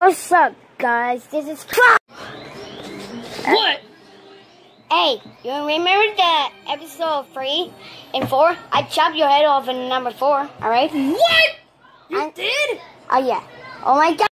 What's up, guys? This is What? Hey, you remember the episode 3 and 4? I chopped your head off in number 4, alright? What? You did? Oh, yeah. Oh, my God.